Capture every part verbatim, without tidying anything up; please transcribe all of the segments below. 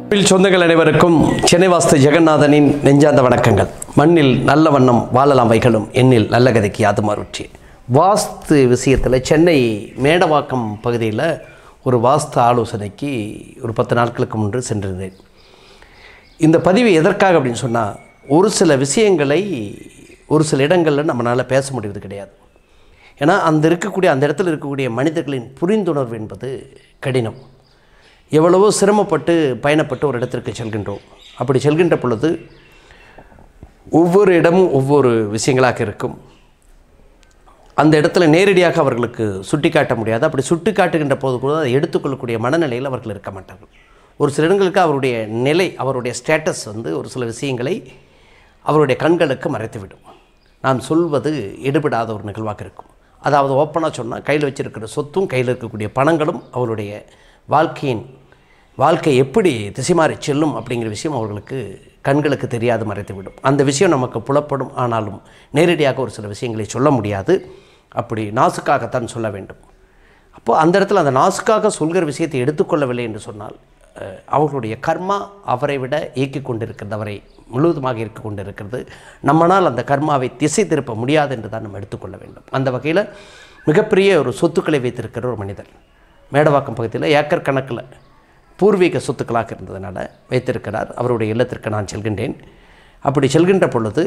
சொந்தங்கள் அனைவருக்கும் சென்னை வாஸ்து ஜெகநாதனின் நெஞ்சார்ந்த வணக்கங்கள். மண்ணில் நல்ல வண்ணம் வாழலாம் வைகளும் எண்ணில் நல்ல கதைக்கு யாது மாறுற்றி. வாஸ்து விஷயத்தில் சென்னை மேடவாக்கம் பகுதியில் ஒரு வாஸ்து ஆலோசனைக்கு ஒரு பத்து நாட்களுக்கு முன்பு சென்றிருந்தேன். இந்த பதிவு எதற்காக அப்படின்னு சொன்னால், ஒரு சில விஷயங்களை ஒரு சில இடங்களில் நம்மளால் பேச முடிவது கிடையாது. ஏன்னா அந்த இருக்கக்கூடிய அந்த இடத்துல இருக்கக்கூடிய மனிதர்களின் புரிந்துணர்வு என்பது கடினம். எவ்வளவோ சிரமப்பட்டு பயணப்பட்டு ஒரு இடத்திற்கு செல்கின்றோம். அப்படி செல்கின்ற பொழுது ஒவ்வொரு இடமும் ஒவ்வொரு விஷயங்களாக இருக்கும். அந்த இடத்துல நேரடியாக அவர்களுக்கு சுட்டி காட்ட முடியாது. அப்படி சுட்டி காட்டுகின்ற போது கூட அதை எடுத்துக்கொள்ளக்கூடிய மனநிலையில் அவர்கள் இருக்க மாட்டார்கள். ஒரு சில இடங்களுக்கு அவருடைய நிலை, அவருடைய ஸ்டேட்டஸ் வந்து ஒரு சில விஷயங்களை அவருடைய கண்களுக்கு மறைத்துவிடும். நாம் சொல்வது எடுபடாத ஒரு நிகழ்வாக இருக்கும். அதாவது ஓப்பனாக சொன்னால், கையில் வச்சிருக்கிற சொத்தும் கையில் இருக்கக்கூடிய பணங்களும் அவருடைய வாழ்க்கையின் வாழ்க்கை எப்படி திசை மாறி செல்லும் அப்படிங்கிற விஷயம் அவர்களுக்கு கண்களுக்கு தெரியாது, மறைத்துவிடும். அந்த விஷயம் நமக்கு புலப்படும், ஆனாலும் நேரடியாக ஒரு சில விஷயங்களை சொல்ல முடியாது. அப்படி நாசுக்காகத்தான் சொல்ல வேண்டும். அப்போது அந்த இடத்துல அந்த நாசுக்காக சொல்கிற விஷயத்தை எடுத்துக்கொள்ளவில்லை என்று சொன்னால், அவர்களுடைய கர்மா அவரை விட இயக்கி கொண்டிருக்கிறது, அவரை முழுவதுமாக இயக்கி கொண்டிருக்கிறது. நம்மளால் அந்த கர்மாவை திசை திருப்ப முடியாது என்று தான் நம்ம எடுத்துக்கொள்ள வேண்டும். அந்த வகையில் மிகப்பெரிய ஒரு சொத்துக்களை வைத்திருக்கிற ஒரு மனிதர் மேடவாக்கம் பகுதியில் ஏக்கர் கணக்கில் பூர்வீக சொத்துக்களாக இருந்ததுனால வைத்திருக்கிறார். அவருடைய இல்லத்திற்கு நான் செல்கின்றேன். அப்படி செல்கின்ற பொழுது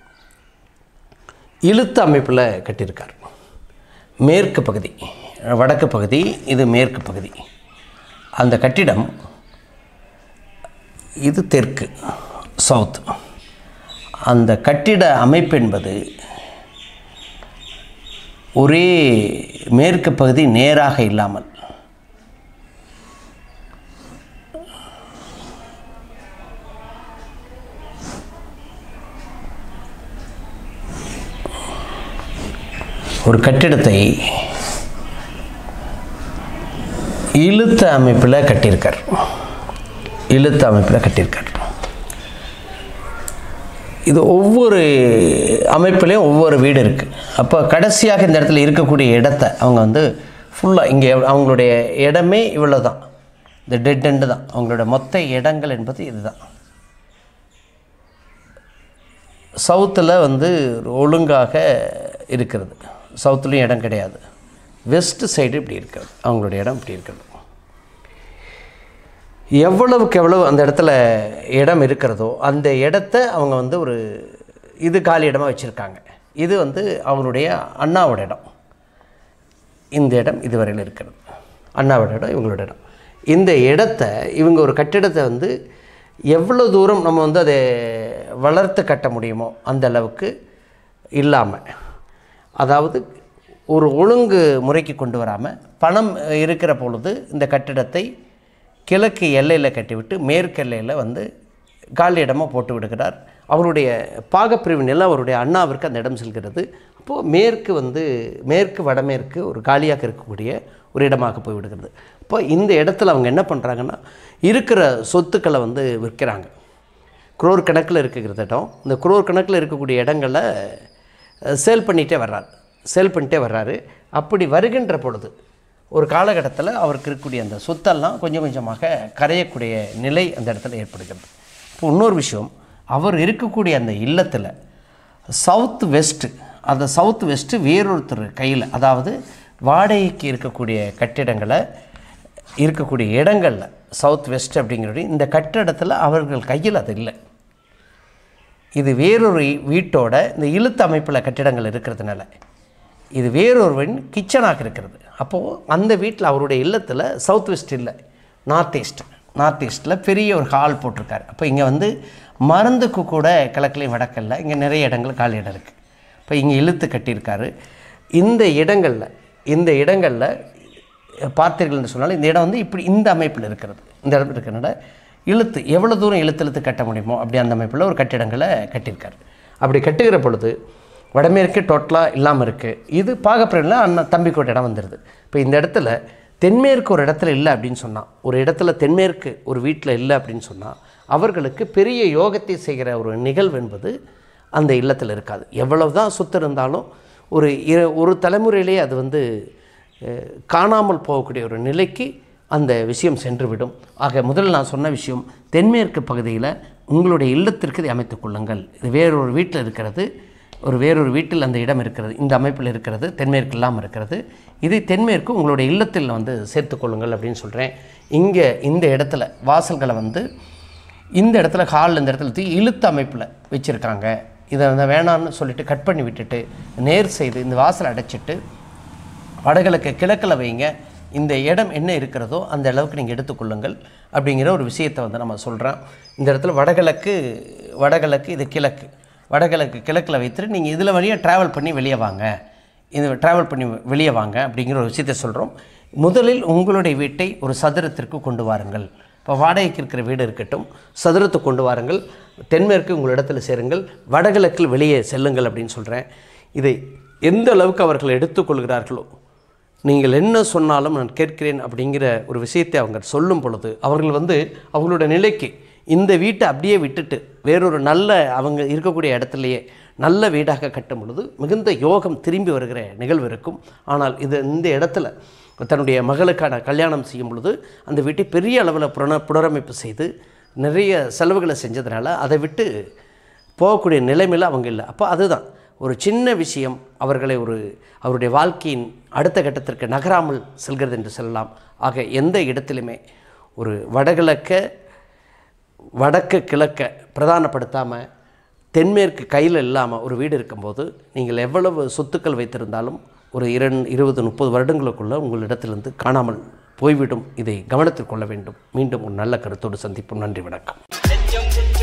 இழுத்து அமைப்பில் கட்டியிருக்கார். மேற்கு பகுதி, வடக்கு பகுதி, இது மேற்கு பகுதி. அந்த கட்டிடம் இது தெற்கு, சவுத். அந்த கட்டிட அமைப்பு என்பது ஒரே மேற்கு பகுதி நேராக இல்லாமல் ஒரு கட்டிடத்தை இழுத்த அமைப்பில் கட்டியிருக்கார். இழுத்த அமைப்பில் கட்டியிருக்கார். இது ஒவ்வொரு அமைப்புலேயும் ஒவ்வொரு வீடு இருக்குது. அப்போ கடைசியாக இந்த இடத்துல இருக்கக்கூடிய இடத்த அவங்க வந்து ஃபுல்லாக இங்கே அவங்களுடைய இடமே இவ்வளோ தான், இந்த டெட் எண்டு தான் அவங்களோட மொத்த இடங்கள் என்பது இதுதான். சவுத்தில் வந்து ஒழுங்காக இருக்கிறது, சவுத்துலேயும் இடம் கிடையாது. வெஸ்ட் சைடு இப்படி இருக்கிறது, அவங்களுடைய இடம் இப்படி இருக்கிறது. எவ்வளவுக்கு எவ்வளவு அந்த இடத்துல இடம் இருக்கிறதோ அந்த இடத்த அவங்க வந்து ஒரு இது காலி இடமாக வச்சுருக்காங்க. இது வந்து அவருடைய அண்ணாவோட இடம். இந்த இடம் இதுவரையில் இருக்கிறது அண்ணாவோட இடம், இவங்களோட இடம். இந்த இடத்த இவங்க ஒரு கட்டிடத்தை வந்து எவ்வளோ தூரம் நம்ம வந்து அதை வளர்த்து கட்ட முடியுமோ அந்த அளவுக்கு இல்லாமல், அதாவது ஒரு ஒழுங்கு முறைக்கு கொண்டு வராமல், பணம் இருக்கிற பொழுது இந்த கட்டிடத்தை கிழக்கு எல்லையில் கட்டிவிட்டு மேற்கு எல்லையில் வந்து காலி இடமாக போட்டு விடுகிறார். அவருடைய பாகப்பிரிவு நிலம் அவருடைய அண்ணாவிற்கு அந்த இடம் செல்கிறது. அப்போது மேற்கு வந்து மேற்கு வடமேற்கு ஒரு காலியாக இருக்கக்கூடிய ஒரு இடமாக போய் விடுகிறது. அப்போ இந்த இடத்துல அவங்க என்ன பண்ணுறாங்கன்னா, இருக்கிற சொத்துக்களை வந்து விற்கிறாங்க. குரோர் கணக்கில் இருக்கிற இடம், இந்த குரோர் கணக்கில் இருக்கக்கூடிய இடங்களை சேல் பண்ணிகிட்டே வர்றார் சேல் பண்ணிட்டே வர்றாரு. அப்படி வருகின்ற பொழுது ஒரு காலகட்டத்தில் அவருக்கு இருக்கக்கூடிய அந்த சொத்தெல்லாம் கொஞ்சம் கொஞ்சமாக கரையக்கூடிய நிலை அந்த இடத்துல ஏற்படுகிறது. இப்போ இன்னொரு விஷயம், அவர் இருக்கக்கூடிய அந்த இல்லத்தில் சவுத் வெஸ்ட்டு, அந்த சவுத் வெஸ்ட்டு வேறொருத்தர் கையில், அதாவது வாடகைக்கு இருக்கக்கூடிய கட்டிடங்களை இருக்கக்கூடிய இடங்களில் சவுத் வெஸ்ட் அப்படிங்கிறது இந்த கட்டிடத்தில் அவர்கள் கையில் அது இல்லை. இது வேறொரு வீட்டோட இந்த இழுத்து அமைப்பில் கட்டிடங்கள் இருக்கிறதுனால இது வேறொருவன் கிச்சனாக இருக்கிறது. அப்போது அந்த வீட்டில் அவருடைய இல்லத்தில் சவுத் வெஸ்ட் இல்லை, நார்த் ஈஸ்ட். நார்த் ஈஸ்ட்டில் பெரிய ஒரு ஹால் போட்டிருக்காரு. அப்போ இங்கே வந்து மருந்துக்கு கூட கிழக்குலையும் வடக்கல்ல இங்கே நிறைய இடங்கள் காலி இடம் இருக்குது. இப்போ இங்கே இழுத்து கட்டியிருக்காரு. இந்த இடங்களில் இந்த இடங்களில் பார்த்தீர்கள்னு சொன்னாலும் இந்த இடம் வந்து இப்படி இந்த அமைப்பில் இருக்கிறது. இந்த இடம் இருக்கிறனால இழுத்து எவ்வளோ தூரம் இழுத்து இழுத்து கட்ட முடியுமோ அப்படி அந்த அமைப்பில் ஒரு கட்டிடங்களை கட்டியிருக்காரு. அப்படி கட்டுகிற பொழுது வடமேற்கு டோட்டலாக இல்லாமல் இருக்குது. இது பாகப்பிரிவில் அண்ணன் தம்பிக்கு ஒரு இடம் வந்துடுது. இப்போ இந்த இடத்துல தென்மேற்கு ஒரு இடத்துல இல்லை அப்படின்னு சொன்னால், ஒரு இடத்துல தென்மேற்கு ஒரு வீட்டில் இல்லை அப்படின்னு சொன்னால், அவர்களுக்கு பெரிய யோகத்தை செய்கிற ஒரு நிகழ்வு என்பது அந்த இல்லத்தில் இருக்காது. எவ்வளவு தான் சொத்து இருந்தாலும் ஒரு ஒரு தலைமுறையிலே அது வந்து காணாமல் போகக்கூடிய ஒரு நிலைக்கு அந்த விஷயம் சென்றுவிடும். ஆக முதல்ல நான் சொன்ன விஷயம், தென்மேற்கு பகுதியில் உங்களுடைய இல்லத்திற்கு இதை அமைத்துக் கொள்ளுங்கள். இது வேறொரு வீட்டில் இருக்கிறது, ஒரு வேறொரு வீட்டில் அந்த இடம் இருக்கிறது, இந்த அமைப்பில் இருக்கிறது, தென்மேற்கு இல்லாமல் இருக்கிறது. இது தென்மேற்கு உங்களுடைய இல்லத்தில் வந்து சேர்த்துக்கொள்ளுங்கள் அப்படின்னு சொல்கிறேன். இங்கே இந்த இடத்துல வாசல்களை வந்து இந்த இடத்துல ஹாலில் இந்த இடத்துல இழுத்த அமைப்பில் வச்சுருக்காங்க. இதை வந்து வேணான்னு சொல்லிவிட்டு கட் பண்ணி விட்டுட்டு நேர் செய்து இந்த வாசலை அடைச்சிட்டு வடகிழக்கு கிழக்கில் வைங்க. இந்த இடம் என்ன இருக்கிறதோ அந்த அளவுக்கு நீங்கள் எடுத்துக்கொள்ளுங்கள் அப்படிங்கிற ஒரு விஷயத்தை வந்து நம்ம சொல்கிறோம். இந்த இடத்துல வடகிழக்கு வடகிழக்கு இது கிழக்கு, வடகிழக்கு கிழக்கில் வைத்துட்டு நீங்கள் இதில் வழியாக ட்ராவல் பண்ணி வெளியே வாங்க, இது ட்ராவல் பண்ணி வெளியே வாங்க அப்படிங்கிற ஒரு விஷயத்தை சொல்கிறோம். முதலில் உங்களுடைய வீட்டை ஒரு சதுரத்திற்கு கொண்டு வாருங்கள். இப்போ வாடகைக்கு இருக்கிற வீடு இருக்கட்டும், சதுரத்தை கொண்டு வாருங்கள், தென்மேற்கு உங்கள் இடத்துல சேருங்கள், வடகிழக்கில் வெளியே செல்லுங்கள் அப்படின்னு சொல்கிறேன். இதை எந்த அளவுக்கு அவர்கள் எடுத்துக்கொள்கிறார்களோ, நீங்கள் என்ன சொன்னாலும் நான் கேட்கிறேன் அப்படிங்கிற ஒரு விஷயத்தை அவங்க சொல்லும் பொழுது அவர்கள் வந்து அவங்களோட நிலைக்கு இந்த வீட்டை அப்படியே விட்டுட்டு வேறொரு நல்ல அவங்க இருக்கக்கூடிய இடத்துலையே நல்ல வீடாக கட்டும் பொழுது மிகுந்த யோகம் திரும்பி வருகிற நிகழ்வு இருக்கும். ஆனால் இது இந்த இடத்துல தன்னுடைய மகளுக்கான கல்யாணம் செய்யும் பொழுது அந்த வீட்டை பெரிய அளவில் புன புனரமைப்பு செய்து நிறைய செலவுகளை செஞ்சதுனால அதை விட்டு போகக்கூடிய நிலைமையில் அவங்க இல்லை. அப்போ அதுதான் ஒரு சின்ன விஷயம் அவர்களை ஒரு அவருடைய வாழ்க்கையின் அடுத்த கட்டத்திற்கு நகராமல் செல்கிறது என்று சொல்லலாம். ஆக எந்த இடத்திலுமே ஒரு வடகிழக்க வடக்கு கிழக்க பிரதானப்படுத்தாமல் தென்மேற்கு கையில் இல்லாமல் ஒரு வீடு இருக்கும்போது நீங்கள் எவ்வளவு சொத்துக்கள் வைத்திருந்தாலும் ஒரு இரண்டு இருபது முப்பது வருடங்களுக்குள்ளே உங்களிடத்திலிருந்து காணாமல் போய்விடும். இதை கவனத்தில் கொள்ள வேண்டும். மீண்டும் ஒரு நல்ல கருத்தோடு சந்திப்போம். நன்றி, வணக்கம்.